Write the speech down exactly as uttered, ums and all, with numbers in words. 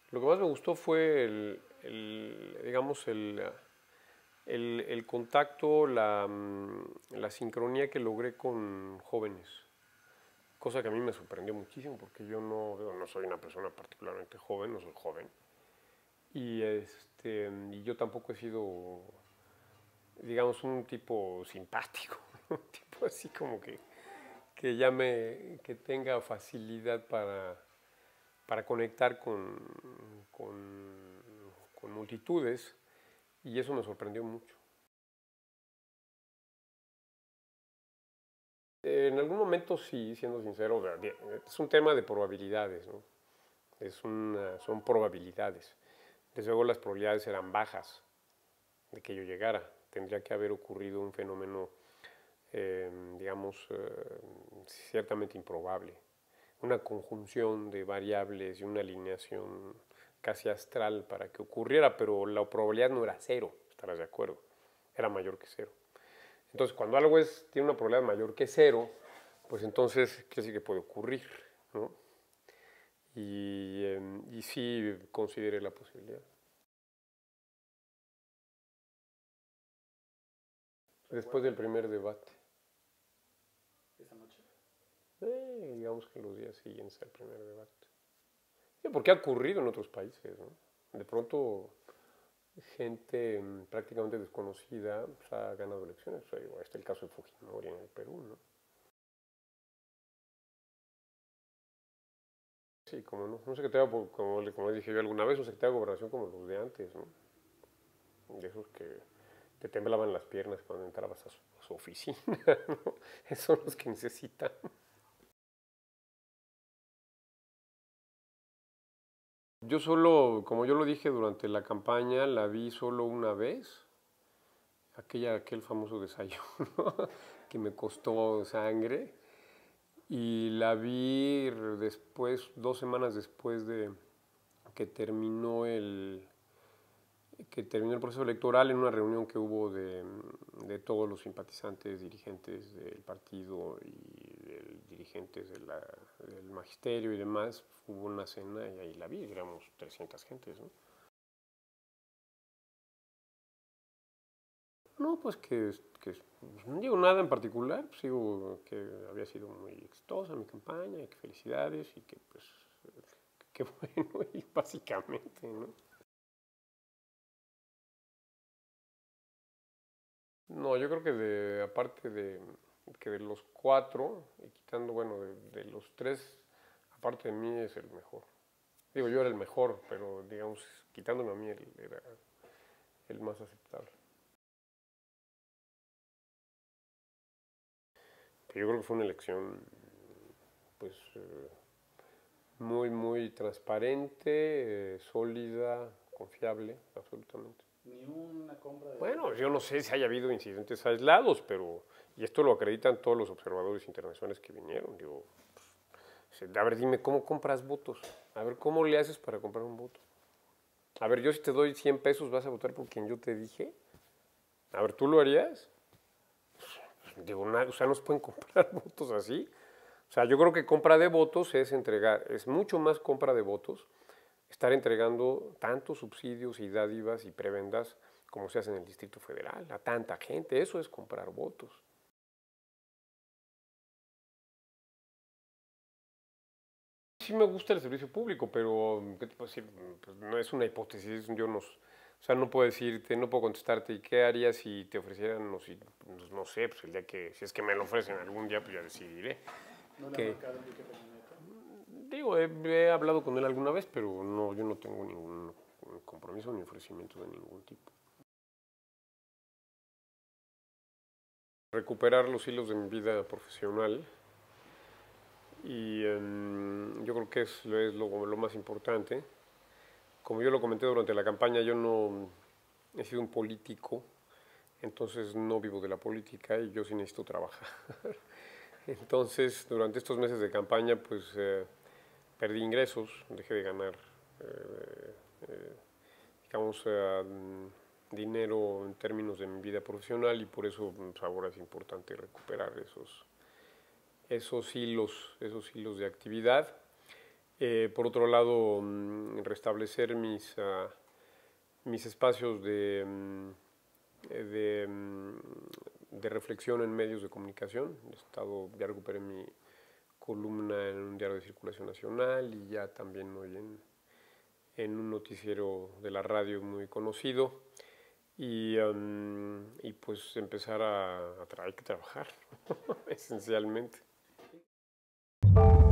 Lo que más me gustó fue el, el, digamos, el, el, el contacto, la, la sincronía que logré con jóvenes, cosa que a mí me sorprendió muchísimo porque yo no, no soy una persona particularmente joven, no soy joven, y, este, y yo tampoco he sido, digamos, un tipo simpático, un tipo así como que, que ya me, que tenga facilidad para, para conectar con, con, con multitudes, y eso me sorprendió mucho. En algún momento sí, siendo sincero, es un tema de probabilidades, ¿no? Es una, son probabilidades. Desde luego las probabilidades eran bajas de que yo llegara. Tendría que haber ocurrido un fenómeno, eh, digamos, eh, ciertamente improbable. Una conjunción de variables y una alineación casi astral para que ocurriera, pero la probabilidad no era cero, estarás de acuerdo, era mayor que cero. Entonces, cuando algo es, tiene una probabilidad mayor que cero, pues entonces, ¿qué sí que puede ocurrir? ¿No? Y, eh, y sí consideré la posibilidad. Después del primer debate. ¿Esa noche? Eh, digamos que los días siguientes al primer debate. Sí, porque ha ocurrido en otros países, ¿no? De pronto, gente mm, prácticamente desconocida pues, ha ganado elecciones. O sea, este es el caso de Fujimori en el Perú, ¿no? Sí, como no. Un secretario, como, como dije yo alguna vez, un secretario de gobernación como los de antes, ¿no? De esos que te temblaban las piernas cuando entrabas a su, a su oficina, ¿no? Esos son los que necesitan. Yo solo, como yo lo dije durante la campaña, la vi solo una vez, aquella, aquel famoso desayuno que me costó sangre, y la vi después, dos semanas después de que terminó el, que terminó el proceso electoral en una reunión que hubo de, de todos los simpatizantes, dirigentes del partido y de, dirigentes de la, del magisterio y demás. Hubo una cena y ahí la vi, éramos trescientas gentes, ¿no? No, pues que, que pues no digo nada en particular, pues digo que había sido muy exitosa mi campaña, y que felicidades y que pues qué bueno, y básicamente, ¿no? No, yo creo que de, aparte de que de los cuatro, y quitando, bueno, de, de los tres, aparte de mí es el mejor. Digo, yo era el mejor, pero digamos, quitándome a mí, él era el más aceptable. Yo creo que fue una elección, pues, eh, muy, muy transparente, eh, sólida, confiable, absolutamente. Ni una compra de Bueno, votos. yo no sé si haya habido incidentes aislados, pero, y esto lo acreditan todos los observadores internacionales que vinieron, digo, a ver, dime, ¿cómo compras votos? A ver, ¿cómo le haces para comprar un voto? A ver, yo si te doy cien pesos, ¿vas a votar por quien yo te dije? A ver, ¿tú lo harías? Digo, na- o sea, no se pueden comprar votos así. O sea, yo creo que compra de votos es entregar, es mucho más compra de votos, estar entregando tantos subsidios y dádivas y prebendas como se hace en el Distrito Federal, a tanta gente. Eso es comprar votos. Sí me gusta el servicio público, pero ¿qué te puedo decir? Pues no es una hipótesis, yo no, o sea, no puedo decirte, no puedo contestarte, ¿y qué harías si te ofrecieran, no, si, pues, no sé, pues el día que, si es que me lo ofrecen algún día, pues ya decidiré. ¿No le ha Que, marcado Enrique Peña Nieto? digo, he, he hablado con él alguna vez, pero no, yo no tengo ningún compromiso ni ofrecimiento de ningún tipo. Recuperar los hilos de mi vida profesional y um, yo creo que es, es lo, lo más importante. Como yo lo comenté durante la campaña, yo no he sido un político, entonces no vivo de la política y yo sí necesito trabajar. Entonces, durante estos meses de campaña, pues eh, perdí ingresos, dejé de ganar, eh, eh, digamos, eh, dinero en términos de mi vida profesional y por eso pues, ahora es importante recuperar esos, esos hilos, esos hilos de actividad. Eh, por otro lado, mm, restablecer mis, uh, mis espacios de, mm, de, mm, de reflexión en medios de comunicación. He estado, ya recuperé mi columna en un diario de circulación nacional y ya también hoy en, en un noticiero de la radio muy conocido. Y, um, y pues empezar a, a, tra hay que trabajar, esencialmente.